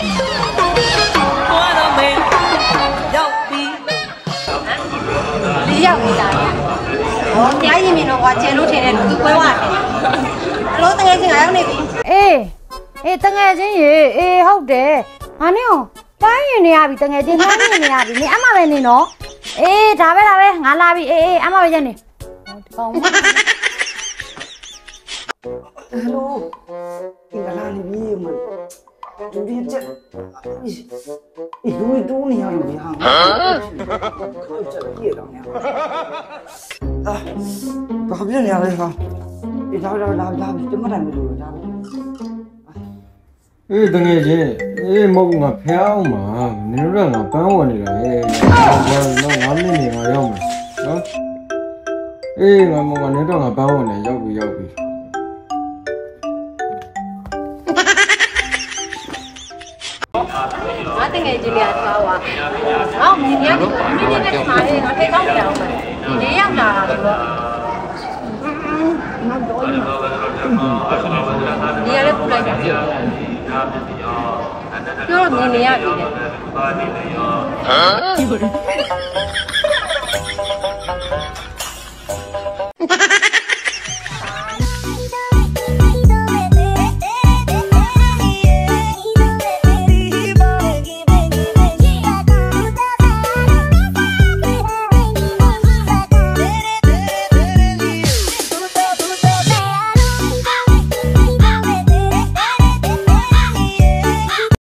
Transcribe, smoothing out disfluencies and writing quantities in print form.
ရောက်နေတာဟောကြားရင်မြင်တော့ကွာကျဲလို့ထင်တယ်သူပွဲသွားတယ်အလို့တကယ်ချင်းရောက်နေပြီအေးတငယ်ချင်းရေအေးဟုတ်တယ်ငါနဲ့အောင်တိုင်းရင်နေရပြီတငယ်ချင်းတိုင်းရင်နေရပြီနေအမှပဲနေနော်အေးဒါပဲငါလာပြီအေးအမှပဲရက်နေဒီကောင်ဟယ်လိုဒီကလာနေပြီမဒီချက်လူတူနေရလို့ဗျာခေါ်ချက်ပြည့်တော့ညာဘာဖြစ်နေရလဲဟာဒီတော့လာတမတိုင်းမလို့ဒါတငယ်ချင်းမဟုတ်ငါဖျားအောင်မှာနင်တို့ကငါပန်းဝင်နေတာတော့ငါမိနေငါရောက်မယ်နော်ငါမနင်တို့ငါပန်းဝင်နေရောက်ပြီငါတကယ်ချင်းလေးထားပါဟောမြင်ရတယ်မြင်နေတဲ့ခါလေးငါထိတ်ကောင်းနေအောင်ဒီရောက်လာတာဆိုတော့ငါတော့ဒီရလည်းပူလိုက်တာပြောမြင်နေရပြီလေဟမ်